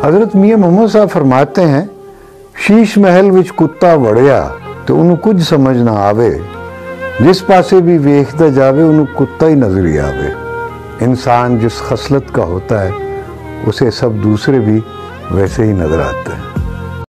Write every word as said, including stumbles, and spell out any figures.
हज़रत मियाँ मोहम्मद साहब फरमाते हैं, शीश महल विच कुत्ता वड़िया तो उन्हें कुछ समझ ना आवे, जिस पासे भी वेखता जावे उन्हें कुत्ता ही नजर ही आवे। इंसान जिस खसलत का होता है उसे सब दूसरे भी वैसे ही नजर आते हैं।